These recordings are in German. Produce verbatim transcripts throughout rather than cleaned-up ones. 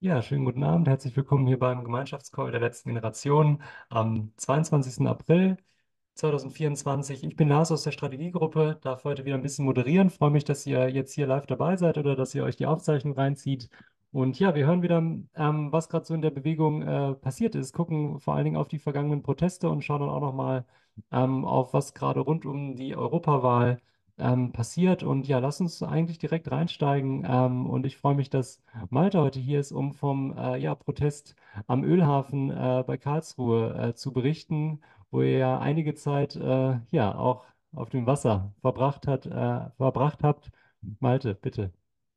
Ja, schönen guten Abend. Herzlich willkommen hier beim Gemeinschaftscall der letzten Generation am zweiundzwanzigsten April zweitausendvierundzwanzig. Ich bin Lars aus der Strategiegruppe, darf heute wieder ein bisschen moderieren. Freue mich, dass ihr jetzt hier live dabei seid oder dass ihr euch die Aufzeichnung reinzieht. Und ja, wir hören wieder, ähm, was gerade so in der Bewegung äh, passiert ist, gucken vor allen Dingen auf die vergangenen Proteste und schauen dann auch nochmal ähm, auf, was gerade rund um die Europawahl ähm, passiert. Und ja, lass uns eigentlich direkt reinsteigen. Ähm, und ich freue mich, dass Malte heute hier ist, um vom äh, ja, Protest am Ölhafen äh, bei Karlsruhe äh, zu berichten, wo ihr ja einige Zeit äh, ja auch auf dem Wasser verbracht hat, äh, verbracht habt. Malte, bitte.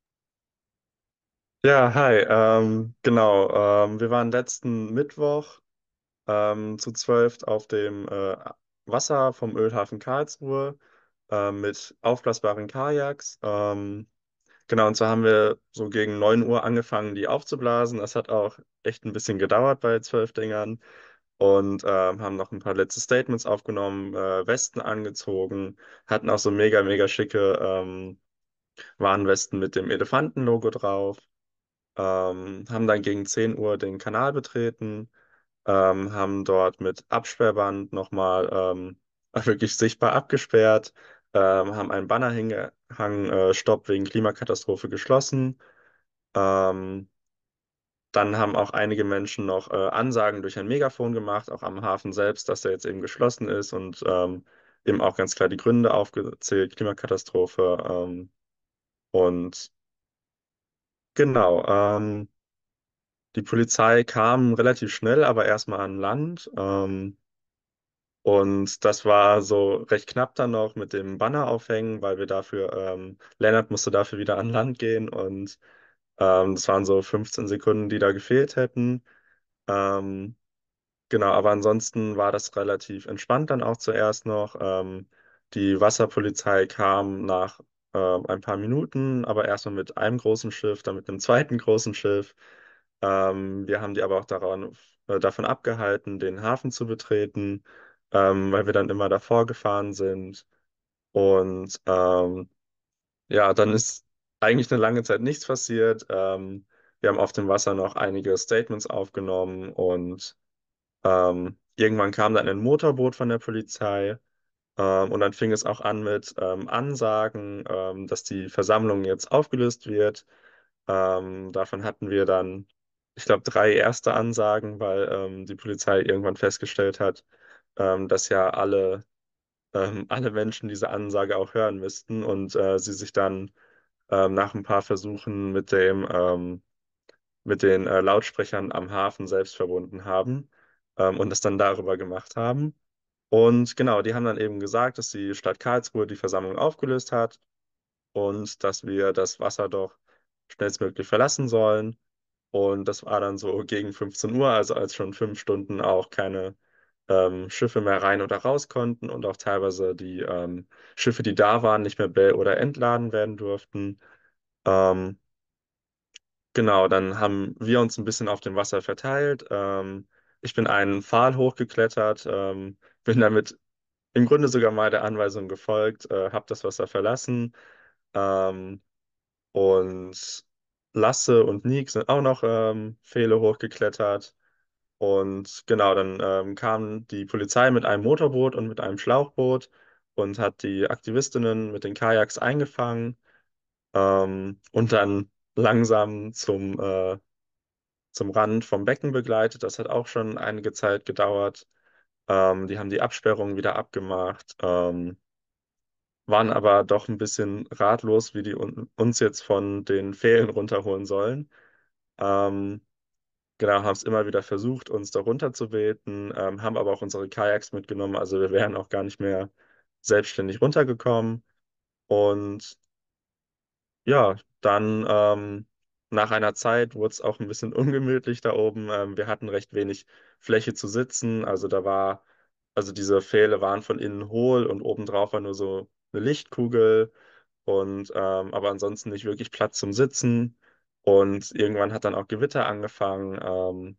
Ja, hi. Ähm, genau. Ähm, wir waren letzten Mittwoch ähm, zu zwölf auf dem äh, Wasser vom Ölhafen Karlsruhe äh, mit aufblasbaren Kajaks. Ähm, genau, und zwar haben wir so gegen neun Uhr angefangen, die aufzublasen. Das hat auch echt ein bisschen gedauert bei zwölf Dingern. Und ähm, haben noch ein paar letzte Statements aufgenommen, äh, Westen angezogen, hatten auch so mega, mega schicke ähm, Warnwesten mit dem Elefantenlogo drauf. Ähm, haben dann gegen zehn Uhr den Kanal betreten, ähm, haben dort mit Absperrband nochmal ähm, wirklich sichtbar abgesperrt, ähm, haben einen Banner hingehangen, äh, Stopp wegen Klimakatastrophe geschlossen. Ähm, Dann haben auch einige Menschen noch äh, Ansagen durch ein Megafon gemacht, auch am Hafen selbst, dass er jetzt eben geschlossen ist und ähm, eben auch ganz klar die Gründe aufgezählt, Klimakatastrophe. Ähm, und genau, ähm, Die Polizei kam relativ schnell, aber erstmal an Land. Ähm, und das war so recht knapp dann noch mit dem Banner aufhängen, weil wir dafür, ähm, Lennart musste dafür wieder an Land gehen und ähm, das waren so fünfzehn Sekunden, die da gefehlt hätten. Ähm, genau, aber ansonsten war das relativ entspannt dann auch zuerst noch. Ähm, die Wasserpolizei kam nach ähm, ein paar Minuten, aber erstmal mit einem großen Schiff, dann mit einem zweiten großen Schiff. Ähm, wir haben die aber auch daran, äh, davon abgehalten, den Hafen zu betreten, ähm, weil wir dann immer davor gefahren sind. Und ähm, ja, dann ist eigentlich eine lange Zeit nichts passiert. Ähm, wir haben auf dem Wasser noch einige Statements aufgenommen und ähm, irgendwann kam dann ein Motorboot von der Polizei. Ähm, und dann fing es auch an mit ähm, Ansagen, ähm, dass die Versammlung jetzt aufgelöst wird. Ähm, davon hatten wir dann, ich glaube, drei erste Ansagen, weil ähm, die Polizei irgendwann festgestellt hat, ähm, dass ja alle, ähm, alle Menschen diese Ansage auch hören müssten und äh, sie sich dann ähm, nach ein paar Versuchen mit dem, ähm, mit den äh, Lautsprechern am Hafen selbst verbunden haben ähm, und das dann darüber gemacht haben. Und genau, die haben dann eben gesagt, dass die Stadt Karlsruhe die Versammlung aufgelöst hat und dass wir das Wasser doch schnellstmöglich verlassen sollen. Und das war dann so gegen fünfzehn Uhr, also als schon fünf Stunden auch keine ähm, Schiffe mehr rein oder raus konnten und auch teilweise die ähm, Schiffe, die da waren, nicht mehr be- oder entladen werden durften. Ähm, genau, dann haben wir uns ein bisschen auf dem Wasser verteilt. Ähm, ich bin einen Pfahl hochgeklettert, ähm, bin damit im Grunde sogar mal der Anweisung gefolgt, äh, habe das Wasser verlassen. Ähm, und Lasse und Nick sind auch noch ähm, Pfähle hochgeklettert. Und genau, dann ähm, kam die Polizei mit einem Motorboot und mit einem Schlauchboot und hat die Aktivistinnen mit den Kajaks eingefangen ähm, und dann langsam zum, äh, zum Rand vom Becken begleitet. Das hat auch schon einige Zeit gedauert. Ähm, die haben die Absperrung wieder abgemacht. Ähm, waren aber doch ein bisschen ratlos, wie die un uns jetzt von den Pfählen runterholen sollen. Ähm, genau, haben es immer wieder versucht, uns da runter zu beten, ähm, haben aber auch unsere Kajaks mitgenommen, also wir wären auch gar nicht mehr selbstständig runtergekommen. Und ja, dann ähm, nach einer Zeit wurde es auch ein bisschen ungemütlich da oben. Ähm, wir hatten recht wenig Fläche zu sitzen, also da war, also diese Pfähle waren von innen hohl und obendrauf war nur so eine Lichtkugel und ähm, aber ansonsten nicht wirklich Platz zum Sitzen. Und irgendwann hat dann auch Gewitter angefangen. Ähm,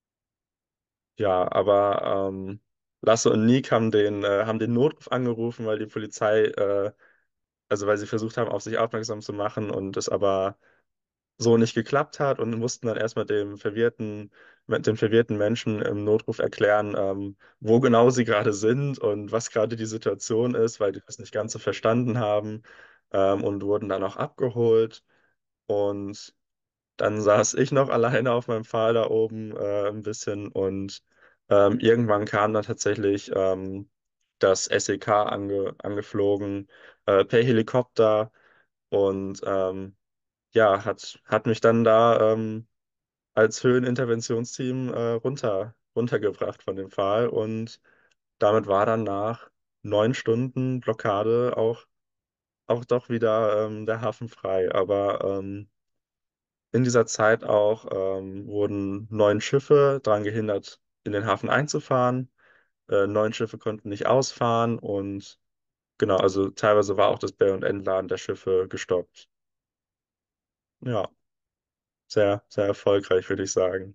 ja, aber ähm, Lasse und Nick haben den, äh, haben den Notruf angerufen, weil die Polizei, äh, also weil sie versucht haben, auf sich aufmerksam zu machen und es aber so nicht geklappt hat und mussten dann erstmal dem verwirrten, mit den verwirrten Menschen im Notruf erklären, ähm, wo genau sie gerade sind und was gerade die Situation ist, weil die das nicht ganz so verstanden haben, ähm, und wurden dann auch abgeholt. Und dann saß ich noch alleine auf meinem Pfahl da oben äh, ein bisschen und ähm, irgendwann kam dann tatsächlich ähm, das S E K ange angeflogen äh, per Helikopter und ähm, ja, hat, hat mich dann da ähm, als Höheninterventionsteam äh, runter, runtergebracht von dem Pfahl und damit war dann nach neun Stunden Blockade auch, auch doch wieder ähm, der Hafen frei. Aber ähm, in dieser Zeit auch ähm, wurden neun Schiffe daran gehindert, in den Hafen einzufahren. Äh, neun Schiffe konnten nicht ausfahren und genau, also teilweise war auch das Be- und Entladen der Schiffe gestoppt. Ja, sehr, sehr erfolgreich, würde ich sagen.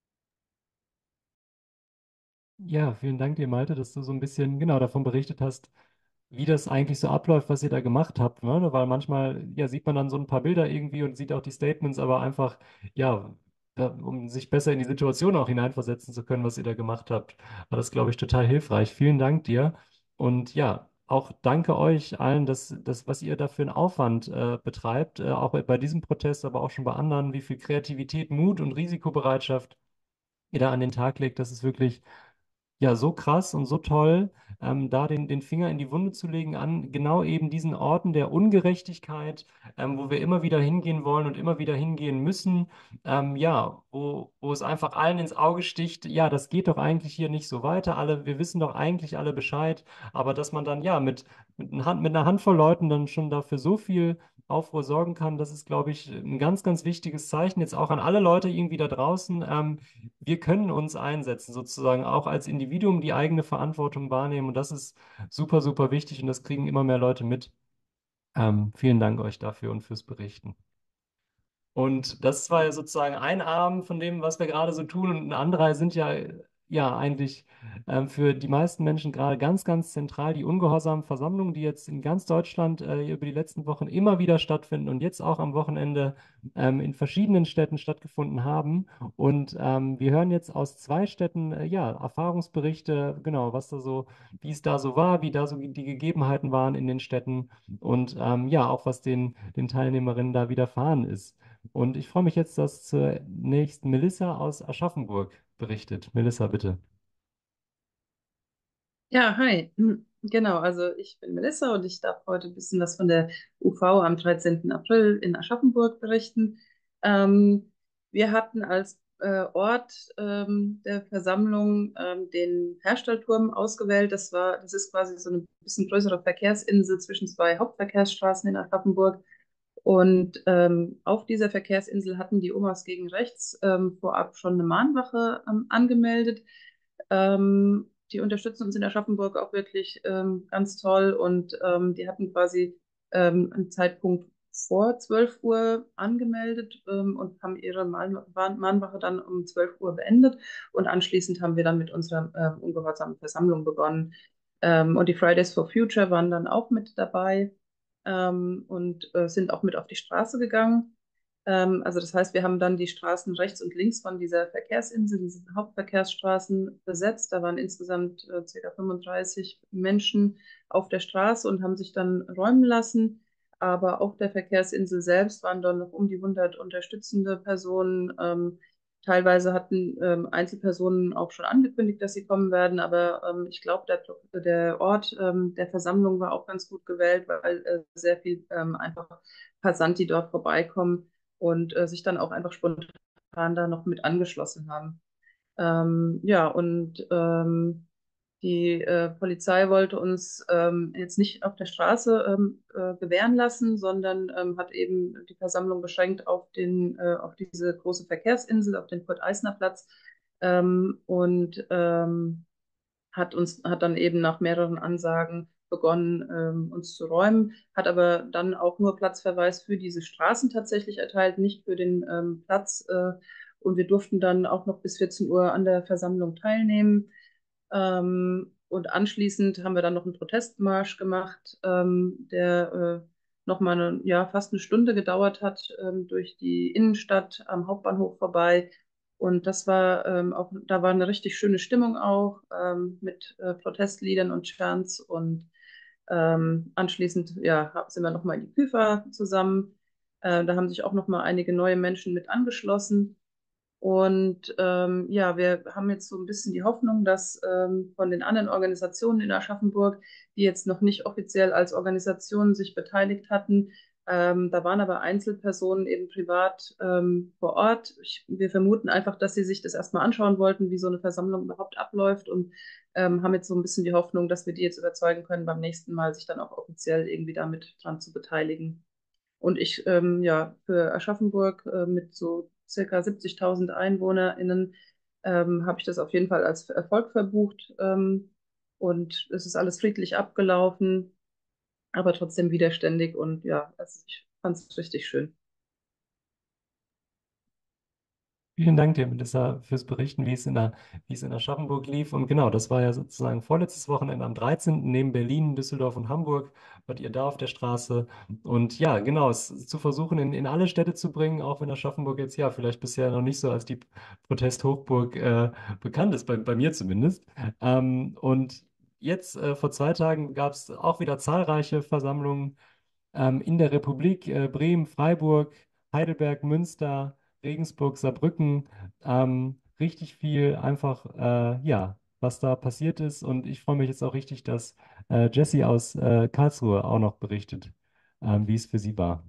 Ja, vielen Dank dir, Malte, dass du so ein bisschen genau davon berichtet hast, wie das eigentlich so abläuft, was ihr da gemacht habt, ne? Weil manchmal, ja, sieht man dann so ein paar Bilder irgendwie und sieht auch die Statements, aber einfach, ja, da, um sich besser in die Situation auch hineinversetzen zu können, was ihr da gemacht habt, war das, glaube ich, total hilfreich. Vielen Dank dir. Und ja, auch danke euch allen, dass das, was ihr da für einen Aufwand äh, betreibt, äh, auch bei, bei diesem Protest, aber auch schon bei anderen, wie viel Kreativität, Mut und Risikobereitschaft ihr da an den Tag legt. Das ist wirklich ja, so krass und so toll, ähm, da den, den Finger in die Wunde zu legen an genau eben diesen Orten der Ungerechtigkeit, ähm, wo wir immer wieder hingehen wollen und immer wieder hingehen müssen. Ähm, ja, wo, wo es einfach allen ins Auge sticht, ja, das geht doch eigentlich hier nicht so weiter. Alle, wir wissen doch eigentlich alle Bescheid, aber dass man dann ja mit, mit, einer Hand, mit einer Handvoll Leuten dann schon dafür so viel Aufruhr sorgen kann, das ist, glaube ich, ein ganz, ganz wichtiges Zeichen jetzt auch an alle Leute irgendwie da draußen. Ähm, wir können uns einsetzen, sozusagen auch als Individuum die eigene Verantwortung wahrnehmen. Und das ist super, super wichtig und das kriegen immer mehr Leute mit. Ähm, vielen Dank euch dafür und fürs Berichten. Und das war ja sozusagen ein Arm von dem, was wir gerade so tun. Und ein anderer sind ja, ja eigentlich ähm, für die meisten Menschen gerade ganz, ganz zentral die ungehorsamen Versammlungen, die jetzt in ganz Deutschland äh, über die letzten Wochen immer wieder stattfinden und jetzt auch am Wochenende ähm, in verschiedenen Städten stattgefunden haben. Und ähm, wir hören jetzt aus zwei Städten, äh, ja, Erfahrungsberichte, genau, was da so, wie es da so war, wie da so die Gegebenheiten waren in den Städten und ähm, ja, auch was den, den Teilnehmerinnen da widerfahren ist. Und ich freue mich jetzt, dass zur nächsten Melissa aus Aschaffenburg berichtet. Melissa, bitte. Ja, hi. Hm, Genau, also ich bin Melissa und ich darf heute ein bisschen was von der U V am dreizehnten April in Aschaffenburg berichten. Ähm, Wir hatten als äh, Ort ähm, der Versammlung ähm, den Herstellturm ausgewählt. Das war, das ist quasi so eine bisschen größere Verkehrsinsel zwischen zwei Hauptverkehrsstraßen in Aschaffenburg. Und ähm, auf dieser Verkehrsinsel hatten die Omas gegen rechts ähm, vorab schon eine Mahnwache ähm, angemeldet. Ähm, die unterstützen uns in Aschaffenburg auch wirklich ähm, ganz toll und ähm, die hatten quasi ähm, einen Zeitpunkt vor zwölf Uhr angemeldet ähm, und haben ihre Mahn Mahnwache dann um zwölf Uhr beendet und anschließend haben wir dann mit unserer äh, ungehorsamen Versammlung begonnen. Ähm, und die Fridays for Future waren dann auch mit dabei ähm, und äh, sind auch mit auf die Straße gegangen. Ähm, also das heißt, wir haben dann die Straßen rechts und links von dieser Verkehrsinsel, diese Hauptverkehrsstraßen besetzt. Da waren insgesamt äh, ca. fünfunddreißig Menschen auf der Straße und haben sich dann räumen lassen. Aber auf der Verkehrsinsel selbst waren dann noch um die hundert unterstützende Personen. Ähm, teilweise hatten ähm, Einzelpersonen auch schon angekündigt, dass sie kommen werden. Aber ähm, ich glaube, der, der Ort ähm, der Versammlung war auch ganz gut gewählt, weil äh, sehr viel ähm, einfach Passanten, die dort vorbeikommen und äh, sich dann auch einfach spontan da noch mit angeschlossen haben. Ähm, ja, und ähm, die äh, Polizei wollte uns ähm, jetzt nicht auf der Straße ähm, äh, gewähren lassen, sondern ähm, hat eben die Versammlung beschränkt auf den, äh, auf diese große Verkehrsinsel, auf den Kurt-Eisner-Platz. Ähm, und ähm, hat uns, hat dann eben nach mehreren Ansagen begonnen, ähm, uns zu räumen, hat aber dann auch nur Platzverweis für diese Straßen tatsächlich erteilt, nicht für den ähm, Platz. Äh, und wir durften dann auch noch bis vierzehn Uhr an der Versammlung teilnehmen. Ähm, und anschließend haben wir dann noch einen Protestmarsch gemacht, ähm, der äh, nochmal eine, ja, fast eine Stunde gedauert hat, ähm, durch die Innenstadt am Hauptbahnhof vorbei. Und das war ähm, auch, da war eine richtig schöne Stimmung auch, ähm, mit äh, Protestliedern und Chants. Und ähm, anschließend, ja, hab- sind wir nochmal in die Küfer zusammen. Äh, da haben sich auch nochmal einige neue Menschen mit angeschlossen. Und ähm, ja, wir haben jetzt so ein bisschen die Hoffnung, dass ähm, von den anderen Organisationen in Aschaffenburg, die jetzt noch nicht offiziell als Organisationen sich beteiligt hatten, ähm, da waren aber Einzelpersonen eben privat ähm, vor Ort. Ich, wir vermuten einfach, dass sie sich das erstmal anschauen wollten, wie so eine Versammlung überhaupt abläuft, und ähm, haben jetzt so ein bisschen die Hoffnung, dass wir die jetzt überzeugen können, beim nächsten Mal sich dann auch offiziell irgendwie damit dran zu beteiligen. Und ich, ähm, ja, für Aschaffenburg äh, mit so circa siebzigtausend EinwohnerInnen ähm, habe ich das auf jeden Fall als Erfolg verbucht. Ähm, und es ist alles friedlich abgelaufen, aber trotzdem widerständig. Und ja, also ich fand es richtig schön. Vielen Dank dir, Melissa, fürs Berichten, wie es in der, wie es in Aschaffenburg lief. Und genau, das war ja sozusagen vorletztes Wochenende am dreizehnten neben Berlin, Düsseldorf und Hamburg. Wart ihr da auf der Straße? Und ja, genau, es zu versuchen, in, in alle Städte zu bringen, auch wenn Aschaffenburg jetzt ja vielleicht bisher noch nicht so als die Protesthochburg äh, bekannt ist, bei, bei mir zumindest. Ähm, und jetzt, äh, vor zwei Tagen, gab es auch wieder zahlreiche Versammlungen ähm, in der Republik, äh, Bremen, Freiburg, Heidelberg, Münster, Regensburg, Saarbrücken, ähm, richtig viel einfach, äh, ja, was da passiert ist. Und ich freue mich jetzt auch richtig, dass äh, Jessie aus äh, Karlsruhe auch noch berichtet, ähm, wie es für sie war.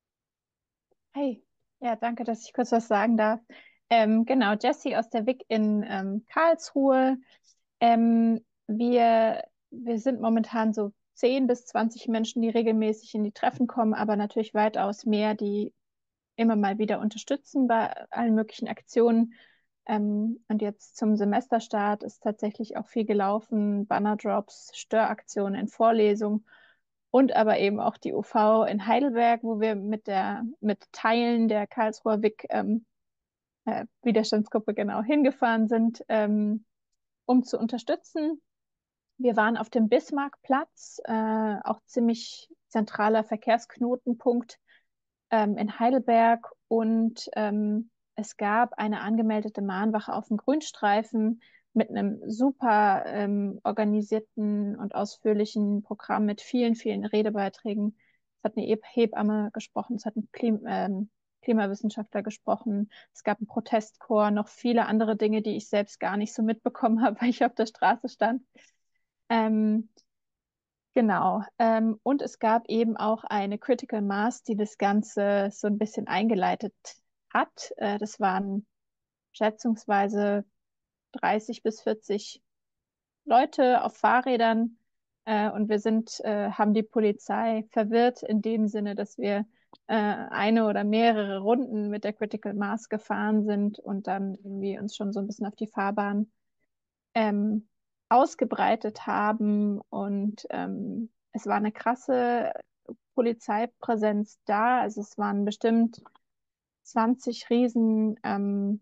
Hey, ja, danke, dass ich kurz was sagen darf. Ähm, genau, Jessie aus der W I C in ähm, Karlsruhe. Ähm, wir, wir sind momentan so zehn bis zwanzig Menschen, die regelmäßig in die Treffen kommen, aber natürlich weitaus mehr, die immer mal wieder unterstützen bei allen möglichen Aktionen. Ähm, und jetzt zum Semesterstart ist tatsächlich auch viel gelaufen, Bannerdrops, Störaktionen in Vorlesungen und aber eben auch die U V in Heidelberg, wo wir mit der, mit Teilen der Karlsruher W I C ähm, äh, Widerstandsgruppe genau hingefahren sind, ähm, um zu unterstützen. Wir waren auf dem Bismarckplatz, äh, auch ziemlich zentraler Verkehrsknotenpunkt ähm, in Heidelberg, und ähm, es gab eine angemeldete Mahnwache auf dem Grünstreifen mit einem super ähm, organisierten und ausführlichen Programm mit vielen, vielen Redebeiträgen. Es hat eine E- Hebamme gesprochen, es hat ein Klim ähm, Klimawissenschaftler gesprochen, es gab einen Protestchor, noch viele andere Dinge, die ich selbst gar nicht so mitbekommen habe, weil ich auf der Straße stand. Ähm, Genau. Ähm, und es gab eben auch eine Critical Mass, die das Ganze so ein bisschen eingeleitet hat. Äh, das waren schätzungsweise dreißig bis vierzig Leute auf Fahrrädern. Äh, und wir sind, äh, haben die Polizei verwirrt in dem Sinne, dass wir äh, eine oder mehrere Runden mit der Critical Mass gefahren sind und dann irgendwie uns schon so ein bisschen auf die Fahrbahn ähm, ausgebreitet haben. Und ähm, es war eine krasse Polizeipräsenz da. Also es waren bestimmt zwanzig Riesen ähm,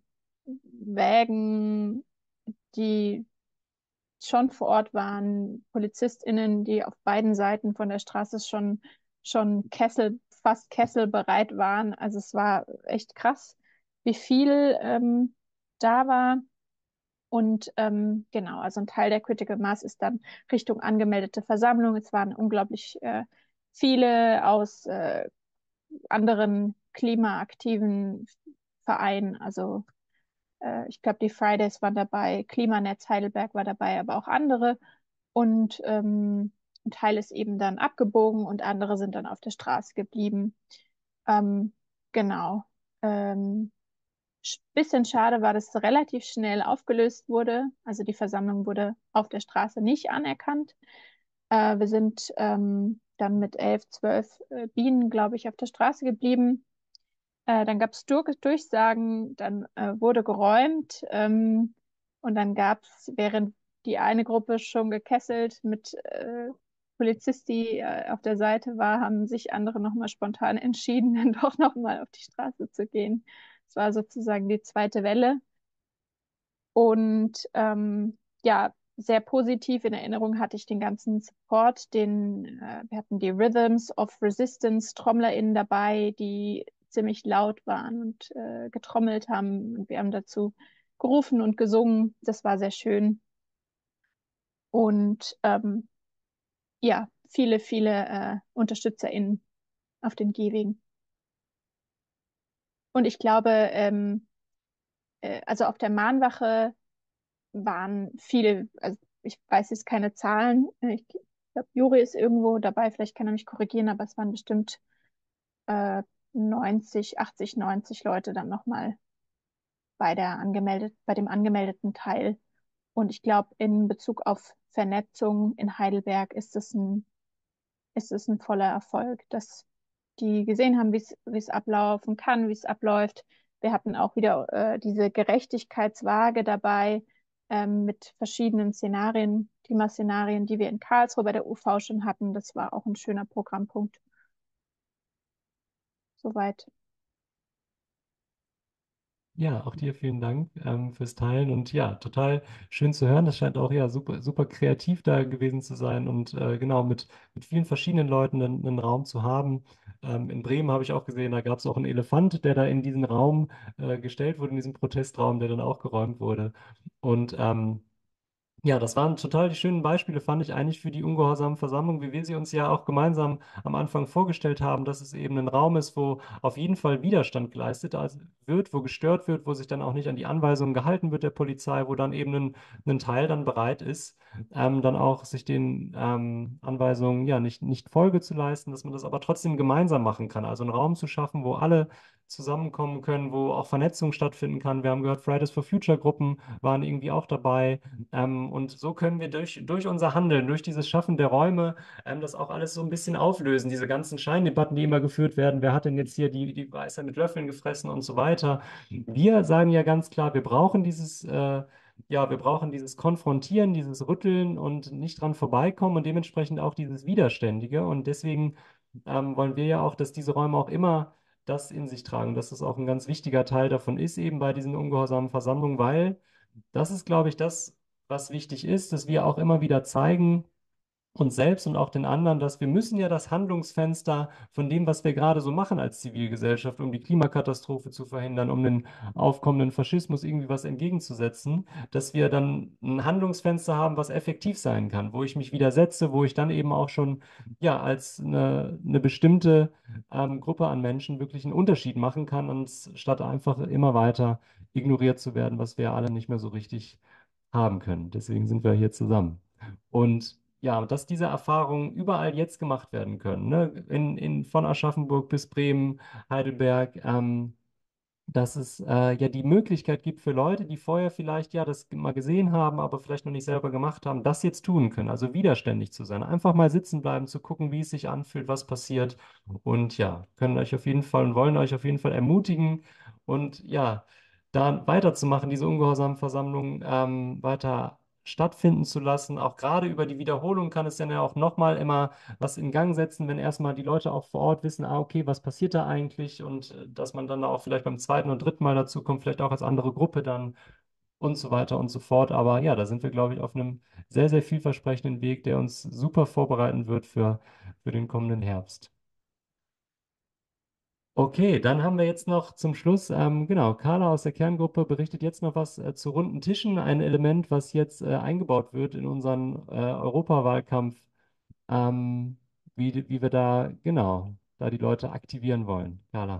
Wägen, die schon vor Ort waren, PolizistInnen, die auf beiden Seiten von der Straße schon, schon Kessel, fast kesselbereit waren. Also es war echt krass, wie viel ähm, da war. Und ähm, genau, also ein Teil der Critical Mass ist dann Richtung angemeldete Versammlung. Es waren unglaublich äh, viele aus äh, anderen klimaaktiven Vereinen. Also äh, ich glaube, die Fridays waren dabei, Klimanetz Heidelberg war dabei, aber auch andere. Und ähm, ein Teil ist eben dann abgebogen und andere sind dann auf der Straße geblieben. Ähm, genau. Ähm, Sch- Bisschen schade war, dass es relativ schnell aufgelöst wurde. Also die Versammlung wurde auf der Straße nicht anerkannt. Äh, wir sind ähm, dann mit elf, zwölf äh, Bienen, glaube ich, auf der Straße geblieben. Äh, dann gab es Dur Durchsagen, dann äh, wurde geräumt, ähm, und dann gab es, während die eine Gruppe schon gekesselt mit äh, Polizist, die äh, auf der Seite war, haben sich andere nochmal spontan entschieden, dann doch nochmal auf die Straße zu gehen. Es war sozusagen die zweite Welle. Und ähm, ja, sehr positiv in Erinnerung hatte ich den ganzen Support, den, äh, wir hatten die Rhythms of Resistance TrommlerInnen dabei, die ziemlich laut waren und äh, getrommelt haben. Und wir haben dazu gerufen und gesungen. Das war sehr schön. Und ähm, ja, viele, viele äh, UnterstützerInnen auf den Gehwegen. Und ich glaube, ähm, äh, also auf der Mahnwache waren viele, also ich weiß jetzt keine Zahlen. Äh, Ich glaube, Juri ist irgendwo dabei, vielleicht kann er mich korrigieren, aber es waren bestimmt äh, neunzig, achtzig, neunzig Leute dann nochmal bei der angemeldet, bei dem angemeldeten Teil. Und ich glaube, in Bezug auf Vernetzung in Heidelberg ist es ein, ist es ein voller Erfolg, dass die gesehen haben, wie es, wie es ablaufen kann, wie es abläuft. Wir hatten auch wieder äh, diese Gerechtigkeitswaage dabei ähm, mit verschiedenen Szenarien, Klimaszenarien, die wir in Karlsruhe bei der U V schon hatten. Das war auch ein schöner Programmpunkt. Soweit. Ja, auch dir vielen Dank ähm, fürs Teilen und ja, total schön zu hören. Das scheint auch ja super, super kreativ da gewesen zu sein und äh, genau mit, mit vielen verschiedenen Leuten einen, einen Raum zu haben. Ähm, in Bremen habe ich auch gesehen, da gab es auch einen Elefant, der da in diesen Raum äh, gestellt wurde, in diesem Protestraum, der dann auch geräumt wurde. Und ähm, ja, das waren total die schönen Beispiele, fand ich eigentlich für die ungehorsame Versammlung, wie wir sie uns ja auch gemeinsam am Anfang vorgestellt haben, dass es eben ein Raum ist, wo auf jeden Fall Widerstand geleistet also wird, wo gestört wird, wo sich dann auch nicht an die Anweisungen gehalten wird der Polizei, wo dann eben ein, ein Teil dann bereit ist, ähm, dann auch sich den ähm, Anweisungen ja nicht, nicht Folge zu leisten, dass man das aber trotzdem gemeinsam machen kann. Also einen Raum zu schaffen, wo alle zusammenkommen können, wo auch Vernetzung stattfinden kann. Wir haben gehört, Fridays for Future Gruppen waren irgendwie auch dabei. Ähm, und so können wir durch, durch unser Handeln, durch dieses Schaffen der Räume, ähm, das auch alles so ein bisschen auflösen. Diese ganzen Scheindebatten, die immer geführt werden. Wer hat denn jetzt hier die, die Weisheit mit Löffeln gefressen und so weiter? Wir sagen ja ganz klar, wir brauchen dieses, äh, ja, wir brauchen dieses Konfrontieren, dieses Rütteln und nicht dran vorbeikommen und dementsprechend auch dieses Widerständige. Und deswegen ähm, wollen wir ja auch, dass diese Räume auch immer das in sich tragen, dass das auch ein ganz wichtiger Teil davon ist, eben bei diesen ungehorsamen Versammlungen, weil das ist, glaube ich, das, was wichtig ist, dass wir auch immer wieder zeigen, uns selbst und auch den anderen, dass wir müssen ja das Handlungsfenster von dem, was wir gerade so machen als Zivilgesellschaft, um die Klimakatastrophe zu verhindern, um den aufkommenden Faschismus irgendwie was entgegenzusetzen, dass wir dann ein Handlungsfenster haben, was effektiv sein kann, wo ich mich widersetze, wo ich dann eben auch schon ja als eine, eine bestimmte ähm, Gruppe an Menschen wirklich einen Unterschied machen kann, und statt einfach immer weiter ignoriert zu werden, was wir alle nicht mehr so richtig haben können. Deswegen sind wir hier zusammen. Und ja, dass diese Erfahrungen überall jetzt gemacht werden können, ne? In, in, von Aschaffenburg bis Bremen, Heidelberg, ähm, dass es äh, ja die Möglichkeit gibt für Leute, die vorher vielleicht ja das mal gesehen haben, aber vielleicht noch nicht selber gemacht haben, das jetzt tun können, also widerständig zu sein. Einfach mal sitzen bleiben, zu gucken, wie es sich anfühlt, was passiert. Und ja, können euch auf jeden Fall und wollen euch auf jeden Fall ermutigen und ja, da weiterzumachen, diese ungehorsamen Versammlungen ähm, weiter stattfinden zu lassen. Auch gerade über die Wiederholung kann es dann ja auch nochmal immer was in Gang setzen, wenn erstmal die Leute auch vor Ort wissen, ah, okay, was passiert da eigentlich, und äh, dass man dann auch vielleicht beim zweiten und dritten Mal dazu kommt, vielleicht auch als andere Gruppe dann und so weiter und so fort. Aber ja, da sind wir, glaube ich, auf einem sehr, sehr vielversprechenden Weg, der uns super vorbereiten wird für, für den kommenden Herbst. Okay, dann haben wir jetzt noch zum Schluss, ähm, genau, Carla aus der Kerngruppe berichtet jetzt noch was äh, zu runden Tischen, ein Element, was jetzt äh, eingebaut wird in unseren äh, Europawahlkampf, ähm, wie, wie wir da, genau, da die Leute aktivieren wollen. Carla.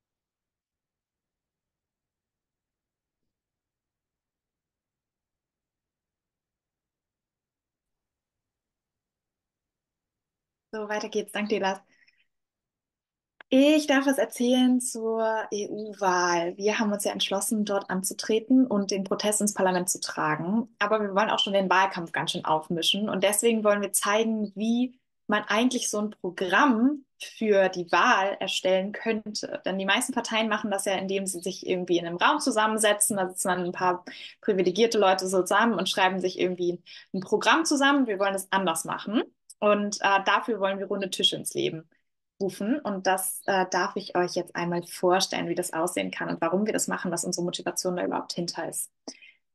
So, weiter geht's. Danke dir, Lars. Ich darf was erzählen zur E U-Wahl. Wir haben uns ja entschlossen, dort anzutreten und den Protest ins Parlament zu tragen. Aber wir wollen auch schon den Wahlkampf ganz schön aufmischen. Und deswegen wollen wir zeigen, wie man eigentlich so ein Programm für die Wahl erstellen könnte. Denn die meisten Parteien machen das ja, indem sie sich irgendwie in einem Raum zusammensetzen. Da sitzen dann ein paar privilegierte Leute so zusammen und schreiben sich irgendwie ein Programm zusammen. Wir wollen es anders machen. Und äh, dafür wollen wir runde Tische ins Leben rufen. Und das äh, darf ich euch jetzt einmal vorstellen, wie das aussehen kann und warum wir das machen, was unsere Motivation da überhaupt hinter ist.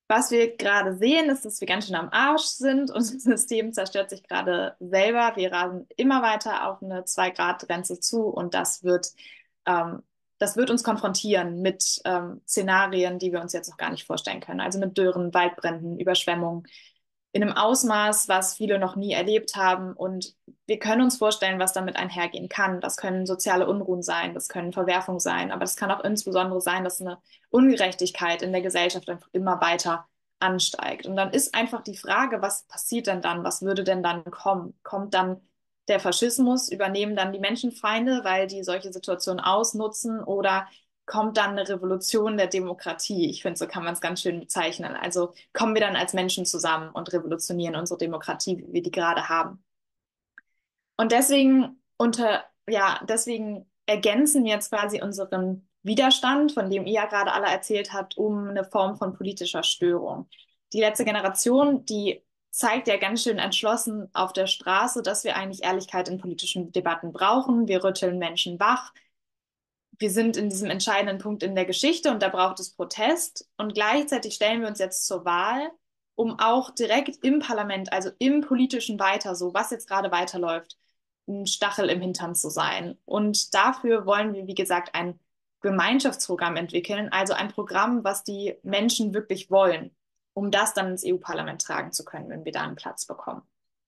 Was wir gerade sehen, ist, dass wir ganz schön am Arsch sind. Unser System zerstört sich gerade selber. Wir rasen immer weiter auf eine Zwei-Grad-Grenze zu und das wird, ähm, das wird uns konfrontieren mit ähm, Szenarien, die wir uns jetzt noch gar nicht vorstellen können. Also mit Dürren, Waldbränden, Überschwemmungen in einem Ausmaß, was viele noch nie erlebt haben. Und wir können uns vorstellen, was damit einhergehen kann. Das können soziale Unruhen sein, das können Verwerfungen sein, aber das kann auch insbesondere sein, dass eine Ungerechtigkeit in der Gesellschaft einfach immer weiter ansteigt. Und dann ist einfach die Frage, was passiert denn dann? Was würde denn dann kommen? Kommt dann der Faschismus? Übernehmen dann die Menschenfeinde, weil die solche Situationen ausnutzen? Oder kommt dann eine Revolution der Demokratie? Ich finde, so kann man es ganz schön bezeichnen. Also kommen wir dann als Menschen zusammen und revolutionieren unsere Demokratie, wie wir die gerade haben. Und deswegen unter, ja, deswegen ergänzen wir jetzt quasi unseren Widerstand, von dem ihr ja gerade alle erzählt habt, um eine Form von politischer Störung. Die letzte Generation, die zeigt ja ganz schön entschlossen auf der Straße, dass wir eigentlich Ehrlichkeit in politischen Debatten brauchen. Wir rütteln Menschen wach. Wir sind in diesem entscheidenden Punkt in der Geschichte und da braucht es Protest. Und gleichzeitig stellen wir uns jetzt zur Wahl, um auch direkt im Parlament, also im politischen Weiter, so was jetzt gerade weiterläuft, ein Stachel im Hintern zu sein. Und dafür wollen wir, wie gesagt, ein Gemeinschaftsprogramm entwickeln, also ein Programm, was die Menschen wirklich wollen, um das dann ins E U-Parlament tragen zu können, wenn wir da einen Platz bekommen.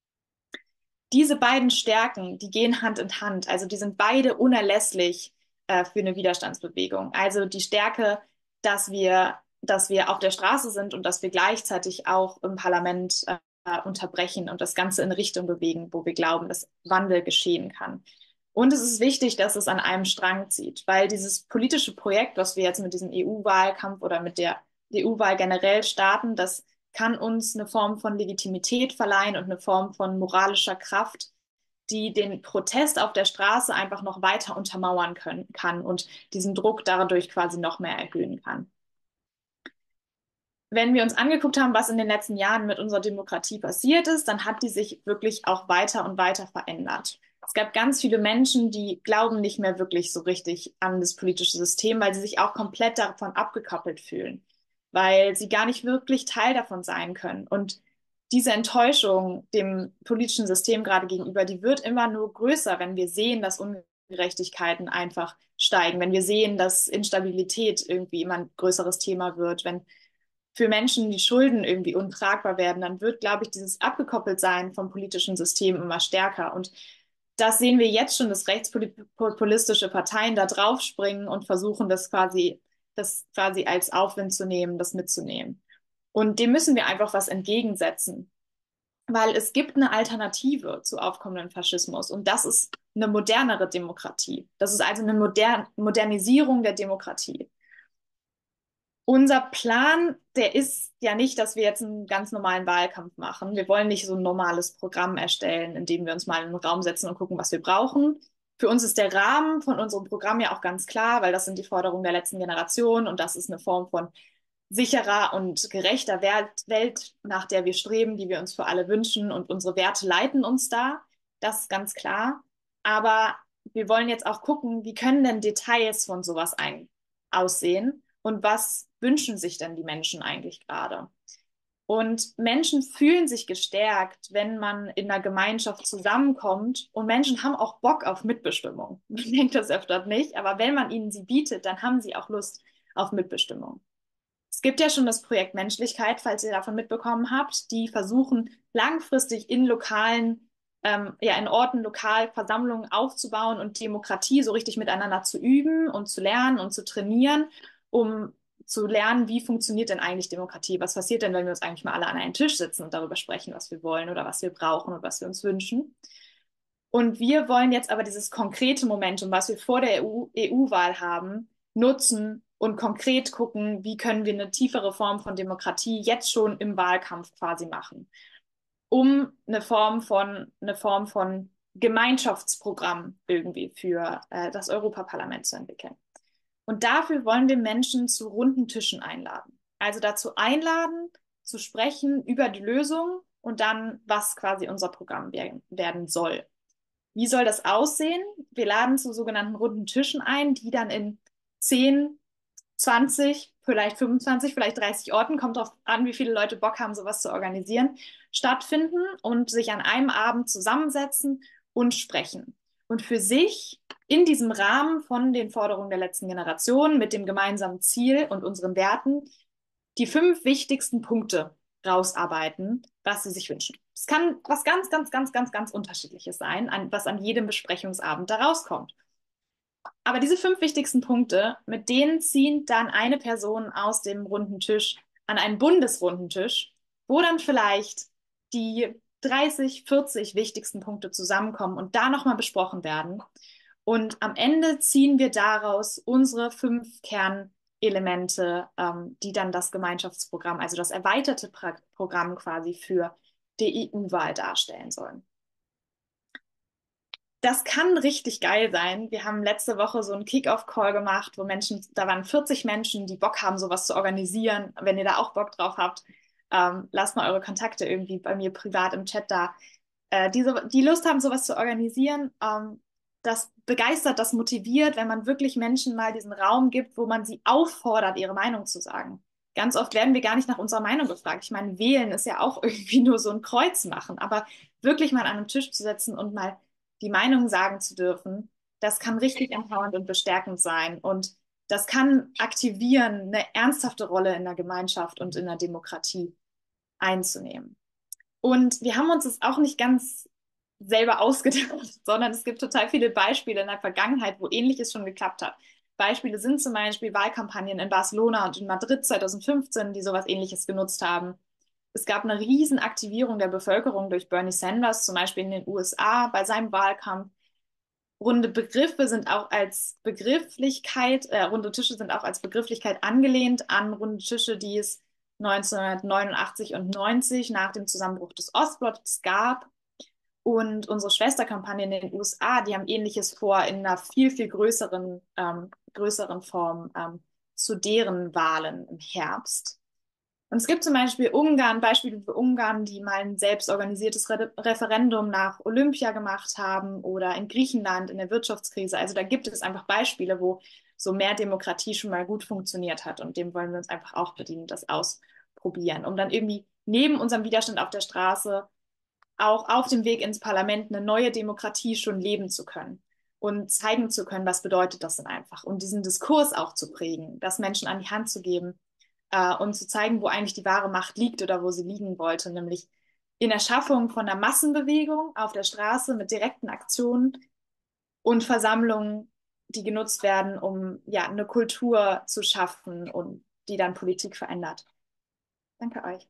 Diese beiden Stärken, die gehen Hand in Hand, also die sind beide unerlässlich äh, für eine Widerstandsbewegung. Also die Stärke, dass wir, dass wir auf der Straße sind und dass wir gleichzeitig auch im Parlament äh, unterbrechen und das Ganze in Richtung bewegen, wo wir glauben, dass Wandel geschehen kann. Und es ist wichtig, dass es an einem Strang zieht, weil dieses politische Projekt, was wir jetzt mit diesem E U-Wahlkampf oder mit der E U-Wahl generell starten, das kann uns eine Form von Legitimität verleihen und eine Form von moralischer Kraft, die den Protest auf der Straße einfach noch weiter untermauern können, kann und diesen Druck dadurch quasi noch mehr erhöhen kann. Wenn wir uns angeguckt haben, was in den letzten Jahren mit unserer Demokratie passiert ist, dann hat die sich wirklich auch weiter und weiter verändert. Es gab ganz viele Menschen, die glauben nicht mehr wirklich so richtig an das politische System, weil sie sich auch komplett davon abgekoppelt fühlen, weil sie gar nicht wirklich Teil davon sein können. Und diese Enttäuschung dem politischen System gerade gegenüber, die wird immer nur größer, wenn wir sehen, dass Ungerechtigkeiten einfach steigen, wenn wir sehen, dass Instabilität irgendwie immer ein größeres Thema wird, wenn für Menschen die Schulden irgendwie untragbar werden, dann wird, glaube ich, dieses Abgekoppeltsein vom politischen System immer stärker. Und das sehen wir jetzt schon, dass rechtspopulistische Parteien da draufspringen und versuchen, das quasi, das quasi als Aufwind zu nehmen, das mitzunehmen. Und dem müssen wir einfach was entgegensetzen, weil es gibt eine Alternative zu aufkommenden Faschismus und das ist eine modernere Demokratie. Das ist also eine Modern Modernisierung der Demokratie. Unser Plan, der ist ja nicht, dass wir jetzt einen ganz normalen Wahlkampf machen. Wir wollen nicht so ein normales Programm erstellen, in dem wir uns mal in einen Raum setzen und gucken, was wir brauchen. Für uns ist der Rahmen von unserem Programm ja auch ganz klar, weil das sind die Forderungen der letzten Generation und das ist eine Form von sicherer und gerechter Welt, nach der wir streben, die wir uns für alle wünschen und unsere Werte leiten uns da. Das ist ganz klar. Aber wir wollen jetzt auch gucken, wie können denn Details von sowas ein aussehen? Und was wünschen sich denn die Menschen eigentlich gerade? Und Menschen fühlen sich gestärkt, wenn man in einer Gemeinschaft zusammenkommt. Und Menschen haben auch Bock auf Mitbestimmung. Man denkt das öfter nicht, aber wenn man ihnen sie bietet, dann haben sie auch Lust auf Mitbestimmung. Es gibt ja schon das Projekt Menschlichkeit, falls ihr davon mitbekommen habt. Die versuchen langfristig in lokalen, ähm, ja, in Orten lokal Versammlungen aufzubauen und Demokratie so richtig miteinander zu üben und zu lernen und zu trainieren, um zu lernen, wie funktioniert denn eigentlich Demokratie? Was passiert denn, wenn wir uns eigentlich mal alle an einen Tisch sitzen und darüber sprechen, was wir wollen oder was wir brauchen und was wir uns wünschen? Und wir wollen jetzt aber dieses konkrete Momentum, was wir vor der E U-Wahl haben, nutzen und konkret gucken, wie können wir eine tiefere Form von Demokratie jetzt schon im Wahlkampf quasi machen, um eine Form von, eine Form von Gemeinschaftsprogramm irgendwie für äh, das Europaparlament zu entwickeln. Und dafür wollen wir Menschen zu runden Tischen einladen. Also dazu einladen, zu sprechen über die Lösung und dann, was quasi unser Programm werden soll. Wie soll das aussehen? Wir laden zu sogenannten runden Tischen ein, die dann in zehn, zwanzig, vielleicht fünfundzwanzig, vielleicht dreißig Orten, kommt darauf an, wie viele Leute Bock haben, sowas zu organisieren, stattfinden und sich an einem Abend zusammensetzen und sprechen. Und für sich in diesem Rahmen von den Forderungen der letzten Generation mit dem gemeinsamen Ziel und unseren Werten die fünf wichtigsten Punkte rausarbeiten, was sie sich wünschen. Es kann was ganz, ganz, ganz, ganz, ganz Unterschiedliches sein, an, was an jedem Besprechungsabend da rauskommt. Aber diese fünf wichtigsten Punkte, mit denen zieht dann eine Person aus dem runden Tisch an einen bundesrunden Tisch, wo dann vielleicht die dreißig, vierzig wichtigsten Punkte zusammenkommen und da nochmal besprochen werden. Und am Ende ziehen wir daraus unsere fünf Kernelemente, ähm, die dann das Gemeinschaftsprogramm, also das erweiterte pra Programm quasi für die E U-Wahl darstellen sollen. Das kann richtig geil sein. Wir haben letzte Woche so einen Kick-Off-Call gemacht, wo Menschen, da waren vierzig Menschen, die Bock haben, sowas zu organisieren. Wenn ihr da auch Bock drauf habt, ähm, lasst mal eure Kontakte irgendwie bei mir privat im Chat da. Äh, die, so, die Lust haben, sowas zu organisieren, ähm, das begeistert, das motiviert, wenn man wirklich Menschen mal diesen Raum gibt, wo man sie auffordert, ihre Meinung zu sagen. Ganz oft werden wir gar nicht nach unserer Meinung gefragt. Ich meine, wählen ist ja auch irgendwie nur so ein Kreuz machen, aber wirklich mal an einem Tisch zu setzen und mal die Meinung sagen zu dürfen, das kann richtig empowernd und bestärkend sein. Und das kann aktivieren, eine ernsthafte Rolle in der Gemeinschaft und in der Demokratie einzunehmen. Und wir haben uns das auch nicht ganz selber ausgedacht, sondern es gibt total viele Beispiele in der Vergangenheit, wo Ähnliches schon geklappt hat. Beispiele sind zum Beispiel Wahlkampagnen in Barcelona und in Madrid zwanzig fünfzehn, die sowas Ähnliches genutzt haben. Es gab eine riesen Aktivierung der Bevölkerung durch Bernie Sanders, zum Beispiel in den U S A bei seinem Wahlkampf. Runde Begriffe sind auch als Begrifflichkeit, äh, runde Tische sind auch als Begrifflichkeit angelehnt an runde Tische, die es neunzehnhundertneunundachtzig und neunzig nach dem Zusammenbruch des Ostblocks gab. Und unsere Schwesterkampagne in den U S A, die haben Ähnliches vor in einer viel, viel größeren, ähm, größeren Form ähm, zu deren Wahlen im Herbst. Und es gibt zum Beispiel Ungarn, Beispiele für Ungarn, die mal ein selbstorganisiertes Re Referendum nach Olympia gemacht haben oder in Griechenland in der Wirtschaftskrise. Also da gibt es einfach Beispiele, wo so mehr Demokratie schon mal gut funktioniert hat. Und dem wollen wir uns einfach auch bedienen, das ausprobieren, um dann irgendwie neben unserem Widerstand auf der Straße auch auf dem Weg ins Parlament eine neue Demokratie schon leben zu können und zeigen zu können, was bedeutet das denn einfach. Und diesen Diskurs auch zu prägen, das Menschen an die Hand zu geben, äh, und zu zeigen, wo eigentlich die wahre Macht liegt oder wo sie liegen wollte, nämlich in der Schaffung von einer Massenbewegung auf der Straße mit direkten Aktionen und Versammlungen, die genutzt werden, um ja eine Kultur zu schaffen und die dann Politik verändert. Danke euch.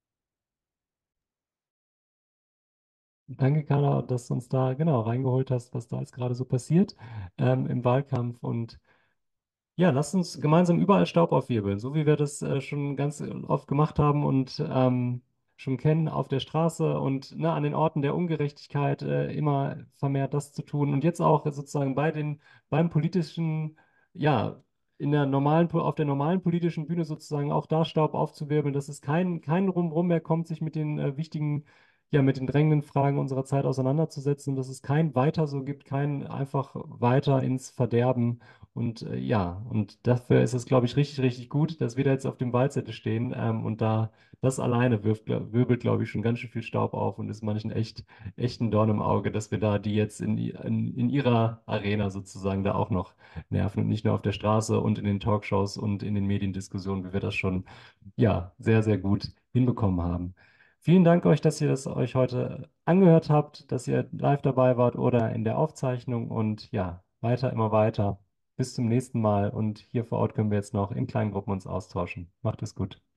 Danke, Carla, dass du uns da genau reingeholt hast, was da jetzt gerade so passiert ähm, im Wahlkampf. Und ja, lasst uns gemeinsam überall Staub aufwirbeln, so wie wir das äh, schon ganz oft gemacht haben und ähm, schon kennen auf der Straße und ne, an den Orten der Ungerechtigkeit äh, immer vermehrt das zu tun. Und jetzt auch sozusagen bei den, beim politischen, ja, in der normalen, auf der normalen politischen Bühne sozusagen auch da Staub aufzuwirbeln, dass es kein, kein Rumrum mehr kommt, sich mit den äh, wichtigen, ja, mit den drängenden Fragen unserer Zeit auseinanderzusetzen, dass es kein Weiter so gibt, kein einfach weiter ins Verderben. Und äh, ja, und dafür ist es, glaube ich, richtig, richtig gut, dass wir da jetzt auf dem Wahlzettel stehen. Ähm, und da das alleine wirft, glaub- wirbelt, glaube ich, schon ganz schön viel Staub auf und ist manchen echt, echt ein Dorn im Auge, dass wir da die jetzt in, i- in, in ihrer Arena sozusagen da auch noch nerven und nicht nur auf der Straße und in den Talkshows und in den Mediendiskussionen, wie wir das schon, ja, sehr, sehr gut hinbekommen haben. Vielen Dank euch, dass ihr das euch heute angehört habt, dass ihr live dabei wart oder in der Aufzeichnung und ja, weiter, immer weiter. Bis zum nächsten Mal und hier vor Ort können wir jetzt noch in kleinen Gruppen uns austauschen. Macht es gut.